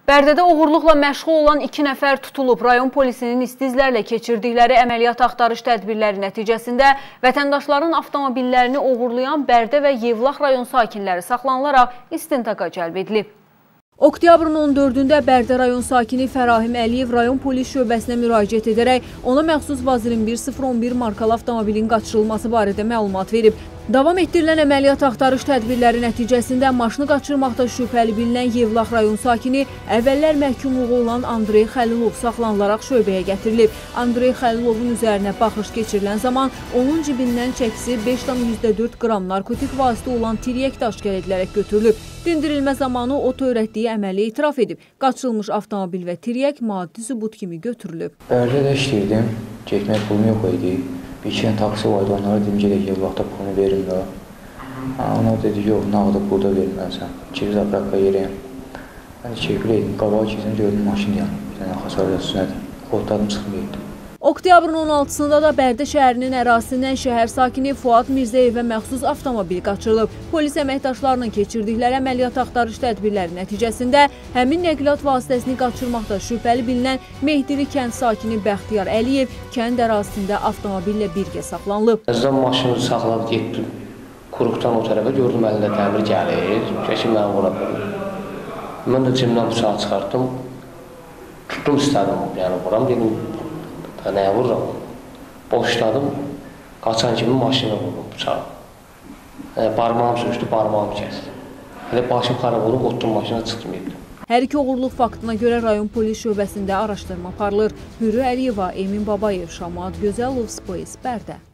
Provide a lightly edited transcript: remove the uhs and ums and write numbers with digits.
Bərdədə oğurluqla məşğul olan 2 nəfər tutulub. Rayon polisinin istizlərlə keçirdikləri əməliyyat axtarış tədbirləri nəticəsində vətəndaşların avtomobillərini oğurlayan Bərdə və Yevlax rayon sakinləri saxlanılaraq istintaqa cəlb edilib. Oktyabrın 14-də Bərdə rayon sakini Fərahim Əliyev rayon polis şöbəsinə müraciət edərək ona məxsus Vaz 21011 markalı avtomobilin qaçırılması barədə məlumat verib. Davam etdirilən əməliyyat axtarış tədbirləri nəticəsində maşını qaçırmaqda şübhəli bilinən Yevlax rayon sakini əvvəllər məhkumluğu olan Andrey Xəlilov saxlanılaraq şöbəyə gətirilib. Andrey Xəlilovun üzərinə baxış keçirilən zaman onun cibindən çəkisi 5,4 qram narkotik vasitə olan tiryək də aşkar edilərək götürülüb. Dindirilmə zamanı o törətdiyi əməli etiraf edib. Qaçırılmış avtomobil və tiryək maddi sübut kimi götürülüb. Bərdədə işləyirdim, getmək pulum yox idi. Bir-iki dənə taksi vardı, onlara dedim gedək Yevlaxda pulunu verin də. Onlar dedi, yox, nağdı burada verməlisən. İkili zapravka yerəyəm. Mən də keyfli edim, qabağa keçdim, gördüm maşın yanım. Bir dənə xəsarət üstünədir. Qodlarım çıxmayıb. Oktyabrın 16-sında da Bərdə şəhərinin ərazisindən şəhər sakini Fuad Mirzəyevə məxsus avtomobil qaçırılıb. Polis əməkdaşlarının keçirdikləri əməliyyat axtarış tədbirləri nəticəsində həmin nəqliyyat vasitəsini qaçırmaqda şübhəli bilinən Mehdili kənd sakini Bəxtiyar Əliyev kənd ərazisində avtomobillə birgə saxlanılıb. Əzdən maşını saxladı, getdim. Kuruqdan o tərəfə gördüm, əlində dəmir gəlir, kəşim məni vura bildim. Mən də cimdən bıçağı çıxartdım, tutdum istədim, yəni vuram, dedim. Nəyə vururam? Boşladım, qaçan kimi maşına vurdum bıçağı. Barmağım sürüşdü, barmağımı kəsdi. Hələ başım xarab olub, otdum maşına çıxdım etdim. Hər iki oğurluq faktına görə rayon polis şöbəsində araşdırma aparılır. Hürrü Əliyeva, Emin Babayev, Şamad Gözəlov, Space, Bərdə.